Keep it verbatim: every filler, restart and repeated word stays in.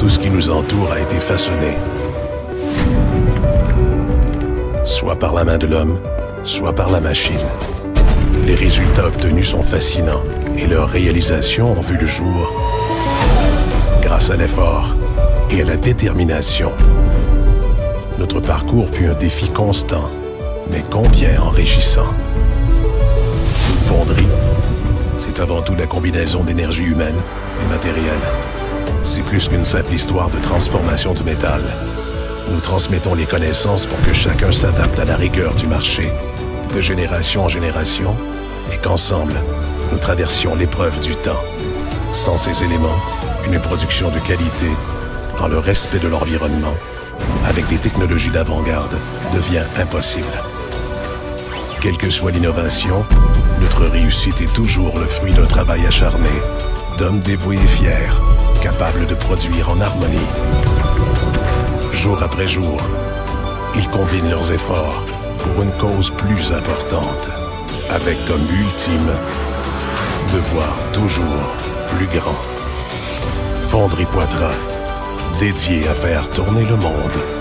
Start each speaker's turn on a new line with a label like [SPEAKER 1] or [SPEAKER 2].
[SPEAKER 1] Tout ce qui nous entoure a été façonné, soit par la main de l'homme, soit par la machine. Les résultats obtenus sont fascinants et leurs réalisations ont vu le jour grâce à l'effort et à la détermination. Notre parcours fut un défi constant, mais combien enrichissant. Une fonderie, c'est avant tout la combinaison d'énergie humaine et matérielle. C'est plus qu'une simple histoire de transformation du métal. Nous transmettons les connaissances pour que chacun s'adapte à la rigueur du marché, de génération en génération, et qu'ensemble, nous traversions l'épreuve du temps. Sans ces éléments, une production de qualité, dans le respect de l'environnement, avec des technologies d'avant-garde, devient impossible. Quelle que soit l'innovation, notre réussite est toujours le fruit d'un travail acharné, d'hommes dévoués et fiers, capables de produire en harmonie. Jour après jour, ils combinent leurs efforts pour une cause plus importante, avec comme ultime de voir toujours plus grand. Fonderie Poitras, dédiée à faire tourner le monde.